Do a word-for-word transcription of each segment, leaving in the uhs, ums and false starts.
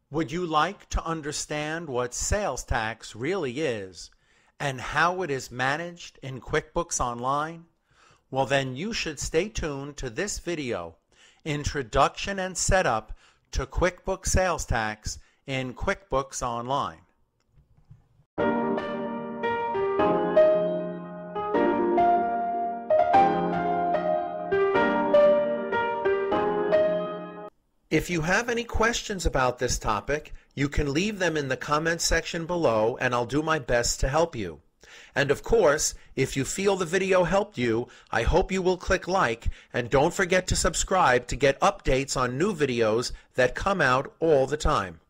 Would you like to understand what sales tax really is and how it is managed in QuickBooks Online? Well, then you should stay tuned to this video, Introduction and Setup to QuickBooks Sales Tax in QuickBooks Online. If you have any questions about this topic, you can leave them in the comments section below and I'll do my best to help you. And of course, if you feel the video helped you, I hope you will click like and don't forget to subscribe to get updates on new videos that come out all the time.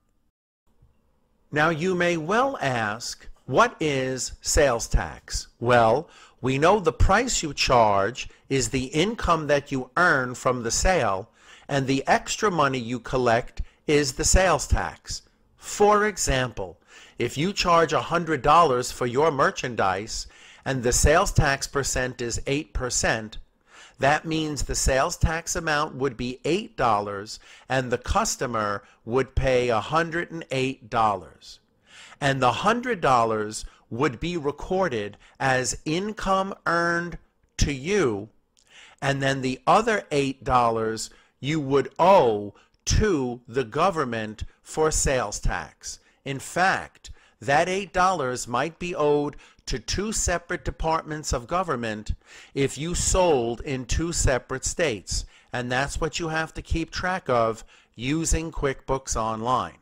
Now you may well ask, what is sales tax? Well, we know the price you charge is the income that you earn from the sale, and the extra money you collect is the sales tax. For example, if you charge one hundred dollars for your merchandise and the sales tax percent is eight percent, that means the sales tax amount would be eight dollars and the customer would pay one hundred eight dollars. And the one hundred dollars would be recorded as income earned to you, and then the other eight dollars you would owe to the government for sales tax. In fact, that eight dollars might be owed to two separate departments of government if you sold in two separate states, and that's what you have to keep track of using QuickBooks Online.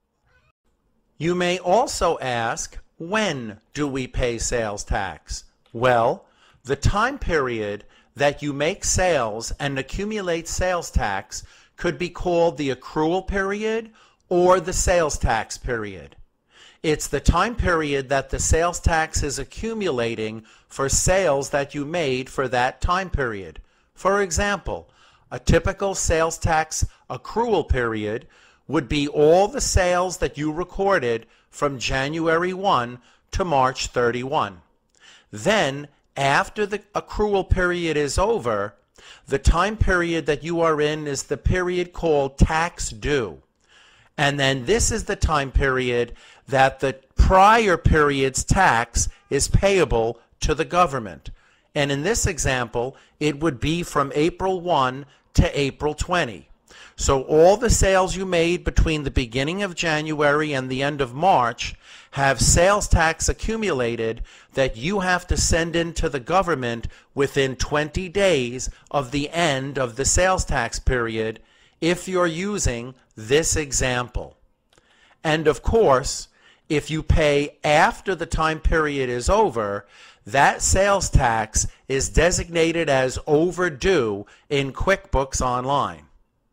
You may also ask, when do we pay sales tax? Well, the time period that you make sales and accumulate sales tax could be called the accrual period or the sales tax period. It's the time period that the sales tax is accumulating for sales that you made for that time period. For example, a typical sales tax accrual period would be all the sales that you recorded from January first to March thirty-first. Then, after the accrual period is over, the time period that you are in is the period called tax due. And then this is the time period that the prior period's tax is payable to the government. And in this example, it would be from April first to April twentieth. So all the sales you made between the beginning of January and the end of March have sales tax accumulated that you have to send in to the government within twenty days of the end of the sales tax period if you're using this example. And of course, if you pay after the time period is over, that sales tax is designated as overdue in QuickBooks Online.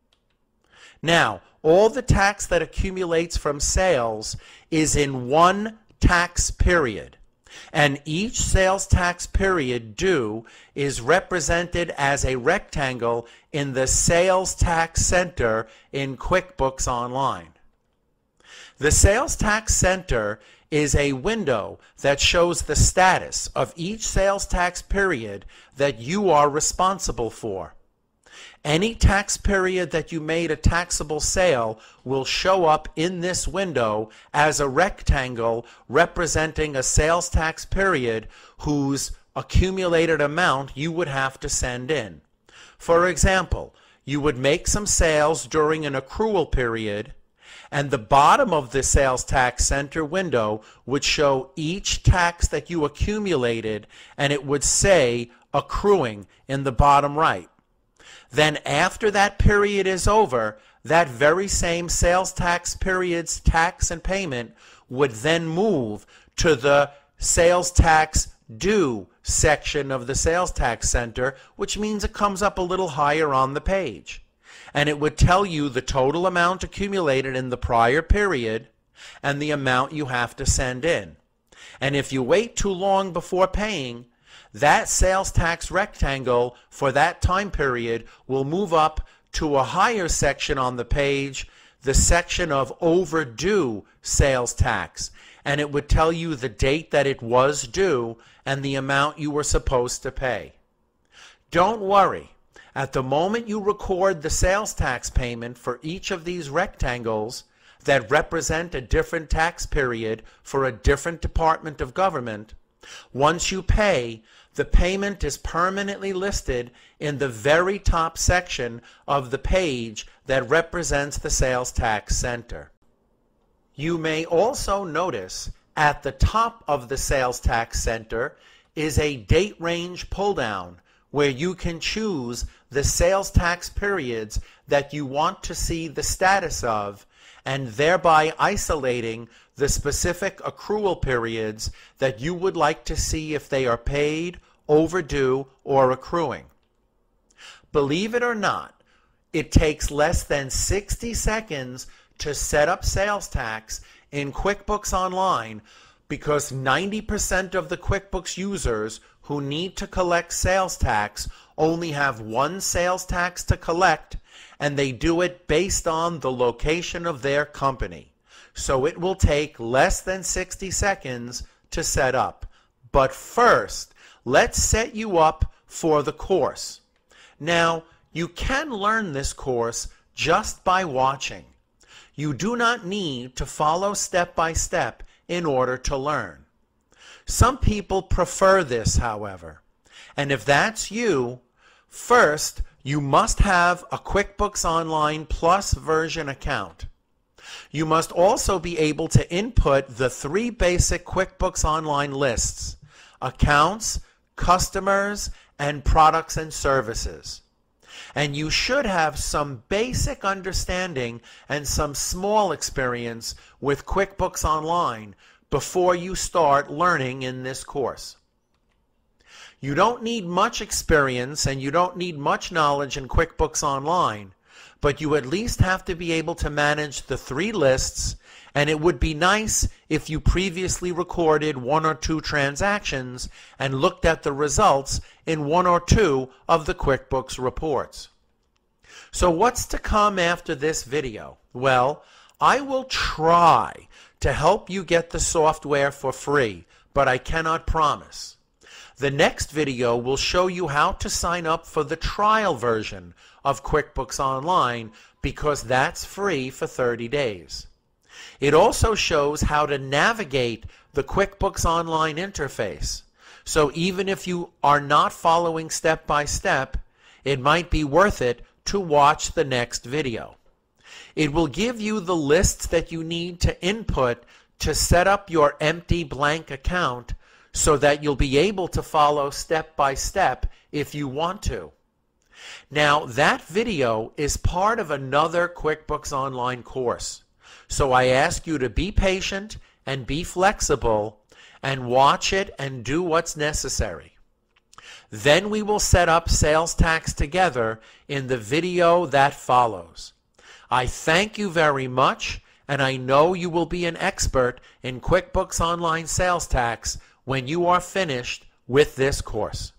Now, all the tax that accumulates from sales is in one tax period, and each sales tax period due is represented as a rectangle in the Sales Tax Center in QuickBooks Online. The Sales Tax Center is a window that shows the status of each sales tax period that you are responsible for. Any tax period that you made a taxable sale will show up in this window as a rectangle representing a sales tax period whose accumulated amount you would have to send in. For example, you would make some sales during an accrual period, and the bottom of the sales tax center window would show each tax that you accumulated, and it would say accruing in the bottom right. Then after that period is over, that very same sales tax period's tax and payment would then move to the sales tax due section of the sales tax center, which means it comes up a little higher on the page. And it would tell you the total amount accumulated in the prior period and the amount you have to send in. And if you wait too long before paying, that sales tax rectangle for that time period will move up to a higher section on the page, the section of overdue sales tax, and it would tell you the date that it was due and the amount you were supposed to pay. Don't worry. At the moment you record the sales tax payment for each of these rectangles, that represent a different tax period for a different department of government, once you pay, the payment is permanently listed in the very top section of the page that represents the sales tax center. You may also notice at the top of the sales tax center is a date range pull-down where you can choose the sales tax periods that you want to see the status of, and thereby isolating the specific accrual periods that you would like to see if they are paid, overdue, or accruing. Believe it or not, it takes less than sixty seconds to set up sales tax in QuickBooks Online, because ninety percent of the QuickBooks users who need to collect sales tax only have one sales tax to collect, and they do it based on the location of their company. So it will take less than sixty seconds to set up. But first, let's set you up for the course. Now, you can learn this course just by watching. You do not need to follow step by step in order to learn. Some people prefer this, however. And if that's you, first, you must have a QuickBooks Online Plus version account. You must also be able to input the three basic QuickBooks Online lists: accounts, customers, and products and services. And you should have some basic understanding and some small experience with QuickBooks Online before you start learning in this course. You don't need much experience and you don't need much knowledge in QuickBooks Online, but you at least have to be able to manage the three lists, and it would be nice if you previously recorded one or two transactions and looked at the results in one or two of the QuickBooks reports. So what's to come after this video? Well, I will try to help you get the software for free, but I cannot promise. The next video will show you how to sign up for the trial version of QuickBooks Online, because that's free for thirty days. It also shows how to navigate the QuickBooks Online interface. So even if you are not following step by step, it might be worth it to watch the next video. It will give you the lists that you need to input to set up your empty blank account, so that you'll be able to follow step by step if you want to. Now, that video is part of another QuickBooks Online course. So I ask you to be patient and be flexible and watch it and do what's necessary. Then we will set up sales tax together in the video that follows. I thank you very much, and I know you will be an expert in QuickBooks Online sales tax when you are finished with this course.